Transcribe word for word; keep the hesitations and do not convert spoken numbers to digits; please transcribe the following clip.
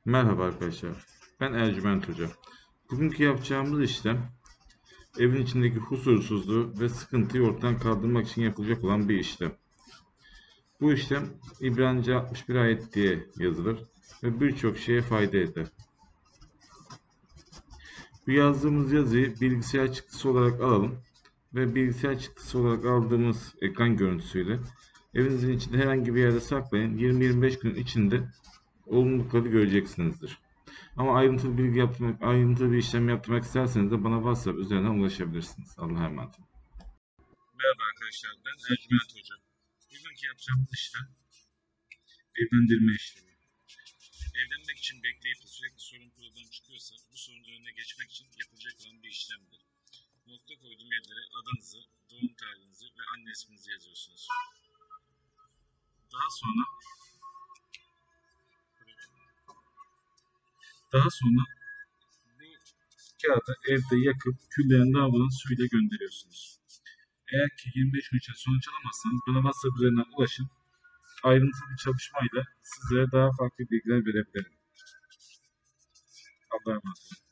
Merhaba arkadaşlar. Ben Ercüment Hoca. Bugünkü yapacağımız işlem evin içindeki huzursuzluğu ve sıkıntıyı ortadan kaldırmak için yapılacak olan bir işlem. Bu işlem İbranice altmış bir ayet diye yazılır ve birçok şeye fayda eder. Bu yazdığımız yazıyı bilgisayar çıktısı olarak alalım ve bilgisayar çıktısı olarak aldığımız ekran görüntüsüyle evinizin içinde herhangi bir yerde saklayın. yirmi yirmi beş gün içinde olumlulukları göreceksinizdir. Ama ayrıntılı bilgi yaptırmak, ayrıntılı bir işlem yaptırmak isterseniz de bana WhatsApp üzerinden ulaşabilirsiniz. Allah'a emanet olun. Merhaba arkadaşlar, ben Ercüment Hoca. Bugünkü yapacağımız işlem evlendirme işlemi. Evlenmek için bekleyip de sürekli sorun problem çıkıyorsa bu sorunun önüne geçmek için yapılacak olan bir işlemdir. Nokta koyduğum yerlere adınızı, doğum tarihinizi ve anne isminizi yazıyorsunuz. Daha sonra daha sonra bu kağıdı evde yakıp küllerini lavabodan suyla gönderiyorsunuz. Eğer ki yirmi beş gün içinde sonuç alamazsanız bana WhatsApp üzerinden ulaşın. Ayrıntılı bir çalışmayla sizlere daha farklı bilgiler verebilirim. Allah'a emanet olun.